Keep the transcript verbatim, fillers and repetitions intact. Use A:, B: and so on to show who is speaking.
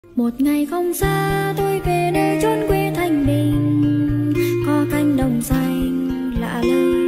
A: Một ngày không xa tôi về nơi chốn quê thanh bình, có cánh đồng xanh lạ lơi.